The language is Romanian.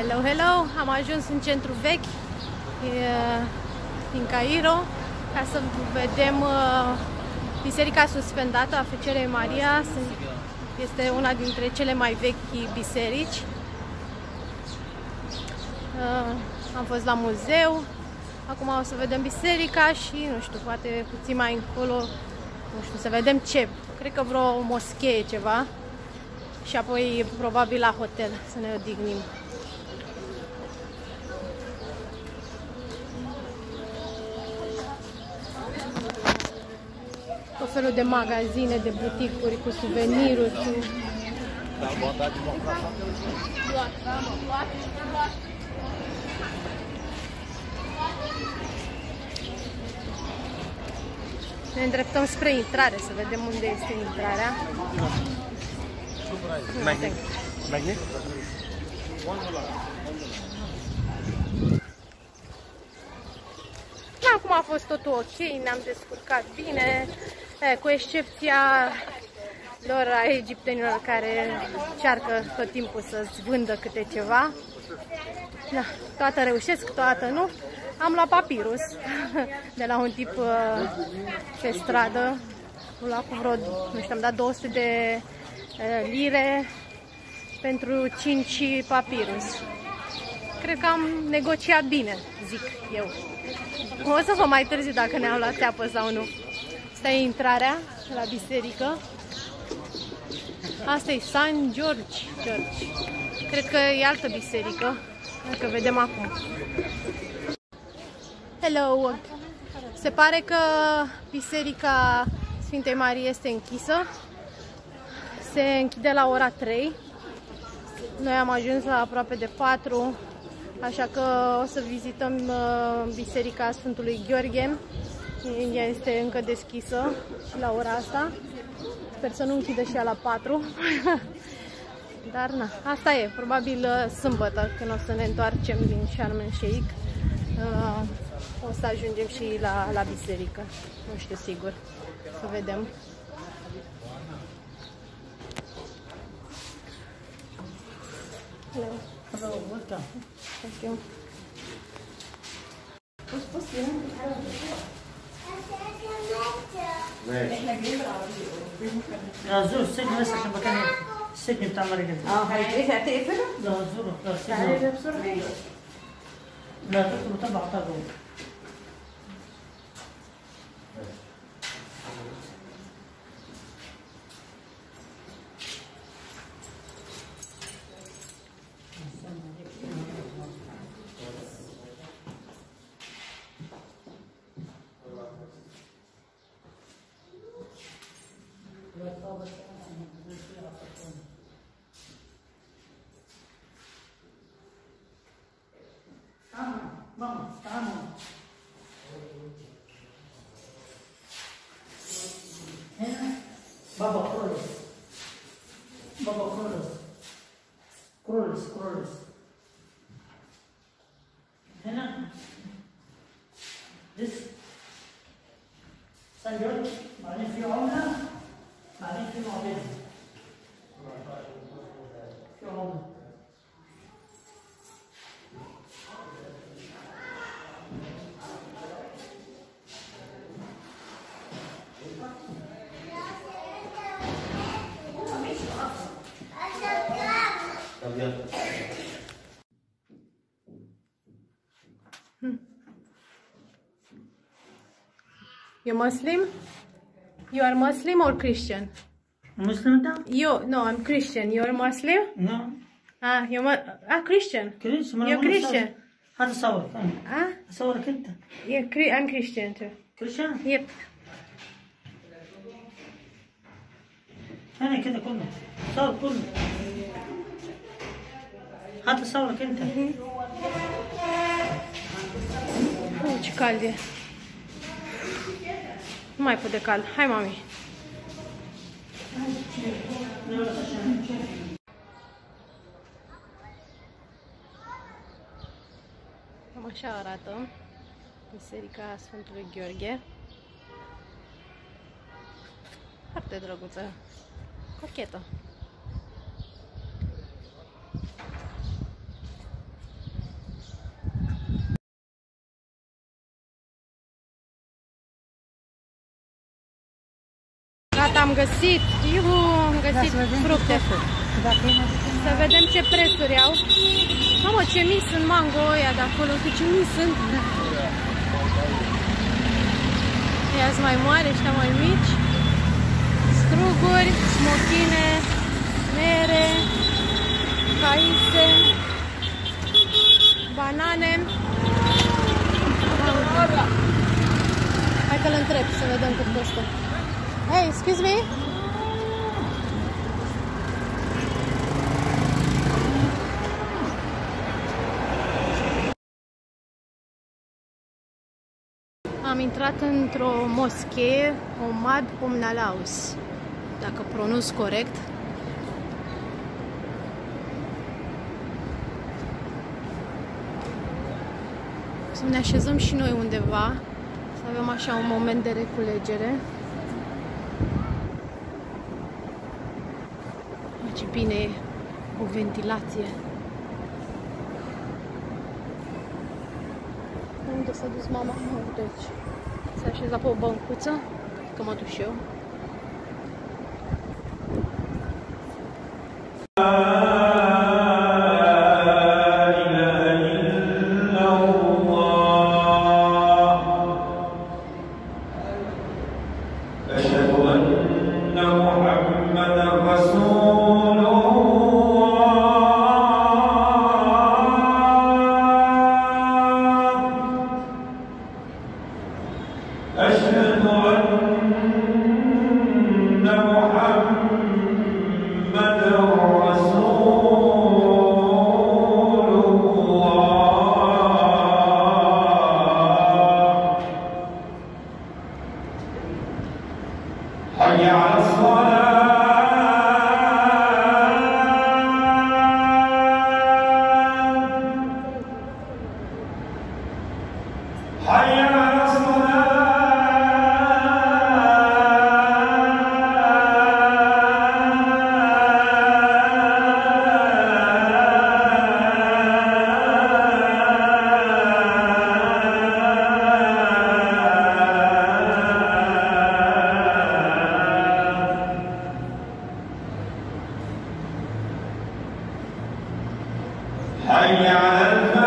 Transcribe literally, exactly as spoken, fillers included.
Hello, hello! Am ajuns în centru vechi din Cairo ca să vedem uh, biserica suspendată a Fecioarei Maria. Este una dintre cele mai vechi biserici. Uh, am fost la muzeu, acum o să vedem biserica și, nu știu, poate puțin mai încolo, nu știu, să vedem ce. Cred că vreo moschee, ceva. Și apoi probabil la hotel, să ne odihnim. Tot felul de magazine, de buticuri cu suveniruri, cu... Ne îndreptăm spre intrare, să vedem unde este intrarea. Magnet. Magnet. Acum a fost totul ok, ne-am descurcat bine, cu excepția lor, a egiptenilor care încearcă tot timpul să-ți vândă câte ceva. Da, toată reușesc, toată nu. Am luat papirus de la un tip pe stradă, am luat cu vreo, nu știu, am dat două sute de lire pentru cinci papirus. Cred că am negociat bine, zic eu. O să vă mai târziu dacă ne-am luat țeapă sau nu. Asta e intrarea la biserică. Asta e Saint George. George. Cred că e altă biserică. Dacă vedem acum. Hello! Se pare că biserica Sfintei Marii este închisă. Se închide la ora trei. Noi am ajuns la aproape de patru, așa că o să vizităm biserica Sfântului Gheorghe. Ea este încă deschisă și la ora asta. Sper să nu închidă și ea la patru. Dar na, asta e, probabil sâmbătă, când o să ne întoarcem din Sharm el Sheikh, o să ajungem și la, la biserică. Nu știu sigur, să vedem. Hello. Hello, welcome. Thank you. لا زور السجن بس عشان مكان السجن بتاع مريم. اه هيتقفل هتقفله؟ لا زور لا تعالي السجن. بسرعة. لا تدخل تبع طاقه. Mama, mama. هنا بابا كرولس بابا كرولس كرولس كرولس هنا this سان جورج بعدين في عملة بعدين في معبد في عملة You Muslim? You are Muslim or Christian? مسلم انت؟ You, no, I'm Christian. You're Muslim? نعم. Ah, you're mu ah Christian. كريستيان. You're Christian. هذا صور. Ah, صورك انت. yeah, I'm Christian too. كريستيان؟ Yep. هنا كده كله. صور كله. هذا صورك انت. Oh, ce cald e. Nu mai pot de cald. Hai, mami. Cam așa arată biserica Sfântului Gheorghe. Foarte drăguță. Cochetă. am găsit. Iuhu, am găsit da, fructe. Să vedem ce prețuri au. Mamă, ce mici sunt mango ăia de acolo, uite ce mici sunt. Ea sunt mai mari, ăștia mai mici. Struguri, smochine, mere, caise, banane. Hai că-l întreb să vedem cât costă. Hey, excuse me? Am intrat într-o moschee, Omad Omnalaus, dacă pronunț corect. Să ne așezăm și noi undeva, să avem așa un moment de reculegere. Ce bine e o ventilație. Unde s-a dus mama? Deci, s-a așezat pe o băncuță, că mă duc și eu. حي على الفلاح.